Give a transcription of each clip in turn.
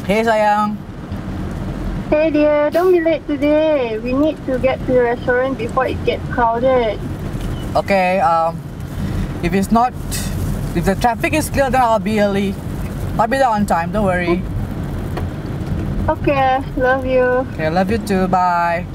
Hey sayang. Hey dear, don't be late today. We need to get to the restaurant before it gets crowded. Okay, if the traffic is clear, then I'll be early. I'll be there on time, don't worry. Okay, love you. Okay, love you too, bye.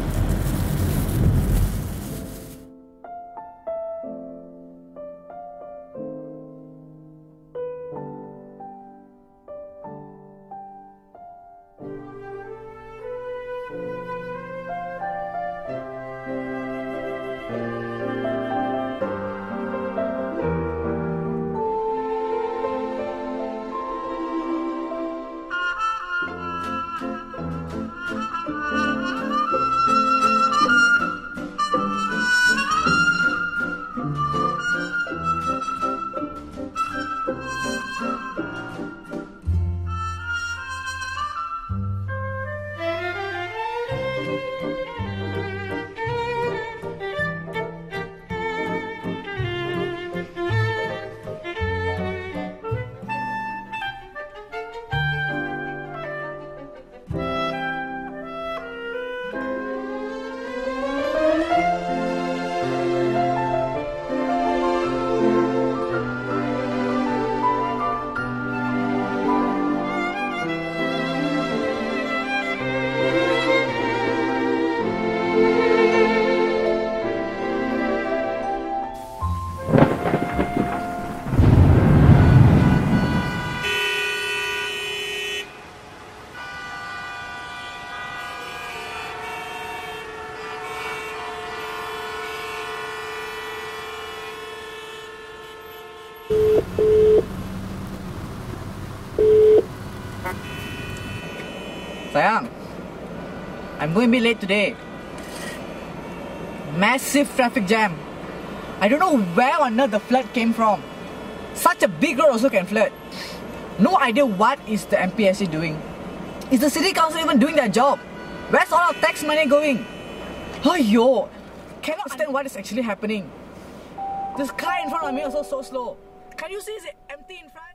Sayang, I'm going to be late today. Massive traffic jam. I don't know where on earth the flood came from. Such a big road also can flood. No idea what is the MPSC doing. Is the city council even doing their job? Where's all our tax money going? Aiyo, cannot understand what is actually happening. This car in front of me is also so slow. Can you see it's empty in front?